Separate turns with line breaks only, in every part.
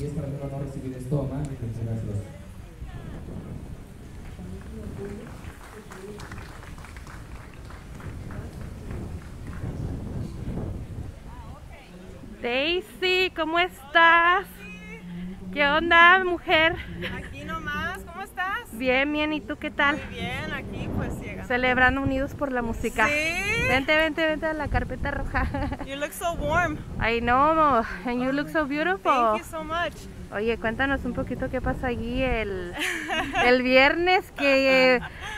y es para mí un honor recibir esto, Omar, y mencionárselos.
Daisy, ¿cómo estás? ¿Qué onda, mujer?
Aquí nomás, ¿cómo estás?
Bien, bien, ¿y tú qué tal?
Muy bien, aquí pues llegando.
Celebrando Unidos por la Música.
Sí.
Vente, vente, vente a la carpeta roja.
You look so warm.
I know, and you look so beautiful.
Thank you so much.
Oye, cuéntanos un poquito qué pasó allí el viernes que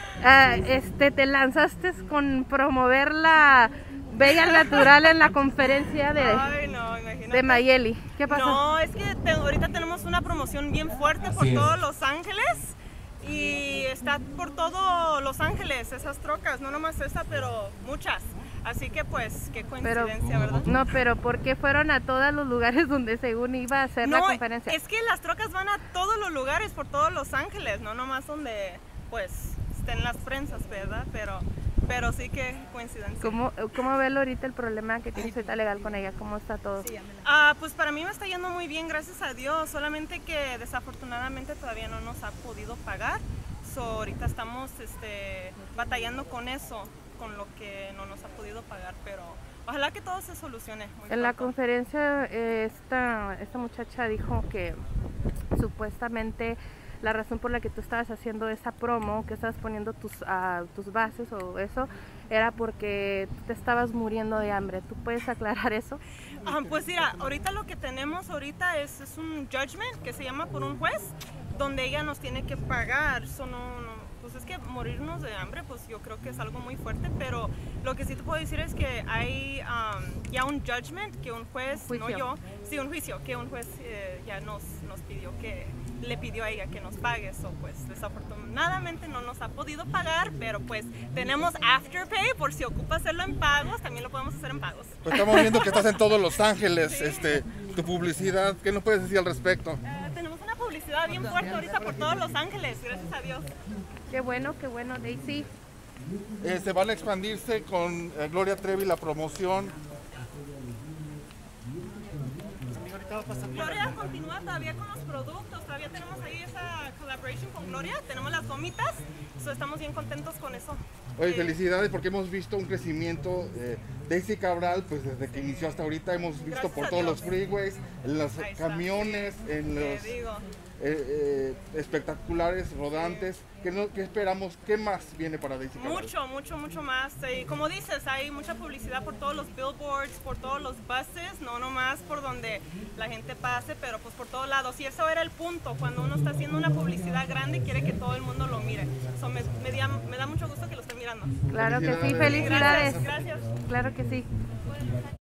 te lanzaste con promover la Bella Natural en la conferencia
Ay, no, imagínate.
de Mayeli. ¿Qué pasó?
No, es que ahorita tenemos una promoción bien fuerte por todos Los Ángeles y está por todo Los Ángeles esas trocas, no nomás esa, pero muchas. Así que pues, qué coincidencia, ¿verdad?
No, pero ¿por qué fueron a todos los lugares donde según iba a hacer la conferencia?
Es que las trocas van a todos los lugares por todos Los Ángeles, no nomás donde pues estén las prensas, ¿verdad? Pero sí que coincidencia.
¿Cómo ves ahorita el problema que tienes ahorita legal con ella? ¿Cómo está todo?
Pues para mí me está yendo muy bien, gracias a Dios, solamente que desafortunadamente todavía no nos ha podido pagar. Ahorita estamos batallando con eso, con lo que no nos ha podido pagar, pero ojalá que todo se solucione muy
En la
pronto.
conferencia esta muchacha dijo que supuestamente la razón por la que tú estabas haciendo esa promo, que estabas poniendo tus bases o eso, era porque tú te estabas muriendo de hambre. ¿Tú puedes aclarar eso?
Pues mira, ahorita lo que tenemos ahorita es un judgment que se llama por un juez, donde ella nos tiene que pagar. Pues es que morirnos de hambre, pues yo creo que es algo muy fuerte, pero lo que sí te puedo decir es que hay ya un judgment que un juez,
¿Juicio?
no yo, sí, un juicio que un juez ya nos pidió le pidió a ella que nos pague. Eso pues desafortunadamente no nos ha podido pagar, pero pues tenemos Afterpay por si ocupa hacerlo en pagos, también lo podemos hacer en pagos.
Pues estamos viendo que estás en todos Los Ángeles,
Sí.
Tu publicidad, ¿qué nos puedes decir al respecto?
Tenemos una publicidad bien fuerte ahorita por todos Los Ángeles, gracias a Dios.
Qué bueno, Daisy.
Se van a expandirse con Gloria Trevi la promoción.
Gloria continúa todavía con los productos, todavía tenemos ahí esa collaboration con Gloria, tenemos las gomitas, estamos bien contentos con eso.
Oye, felicidades porque hemos visto un crecimiento. Daisy Cabral, pues desde que inició hasta ahorita hemos visto
Gracias
por
a
todos
Dios.
los freeways, en los
Ahí está,
camiones,
sí.
en
Te
los
digo.
espectaculares, rodantes. ¿Qué esperamos? ¿Qué más viene para Daisy Cabral?
Mucho más. Y como dices, hay mucha publicidad por todos los billboards, por todos los buses, no nomás por donde la gente pase, pero pues por todos lados. Y eso era el punto, cuando uno está haciendo una publicidad grande, quiere que todo el mundo lo mire. Me da mucho gusto que lo estén mirando.
Claro que sí,
Felicidades.
felicidades.
Gracias.
Claro que sí.